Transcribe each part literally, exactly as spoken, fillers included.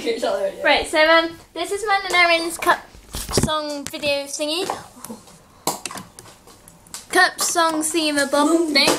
Right, so um, this is mine and Erin's cup song video thingy. Cup song thingamabob thing.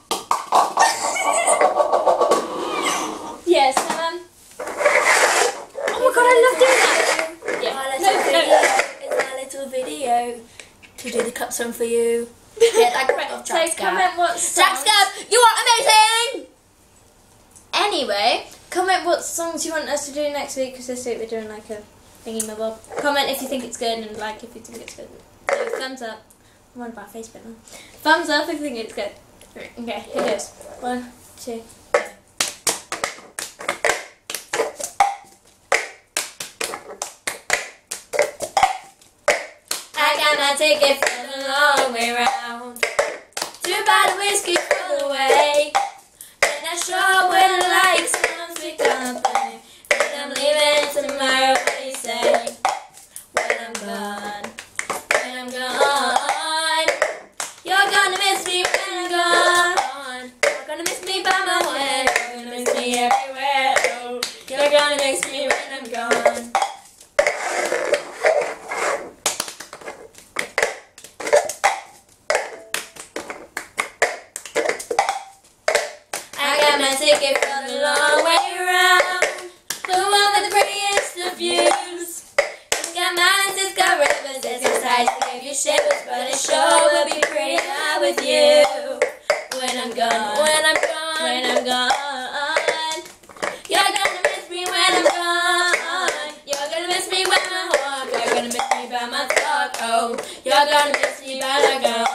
Yes, yeah, so, um. Oh my god, I love doing that! Yeah. My No, little no. video is my little video to do the cup song for you. Yeah, that Right, of so Jack's comment what Jack's songs. Gab, you are amazing! Anyway, comment what songs you want us to do next week, because this week we're doing like a thingy-mabob. Comment if you think it's good and like if you think it's good. So, thumbs up. What about Facebook now? Thumbs up if you think it's good. Okay, here goes. One, two. I got my ticket for the long way round. Two bottle whiskey for the way. And I sure would like some sweet company. But I'm leaving tomorrow, what do you say? When I'm gone, when I'm gone. You're gonna miss me when I'm gone. You're gonna miss me by my way. You're gonna miss me everywhere. Oh, you're gonna miss me when I'm gone. My ticket for the long way round, the one with the prettiest of views. It's got mountains, it's got rivers, it's inside to give you shivers, but it sure will be prettier with you. When I'm gone, when I'm gone, when I'm gone. You're gonna miss me when I'm gone. You're gonna miss me when I walk. You're gonna miss me by my talk. Oh, you're gonna miss me when I go.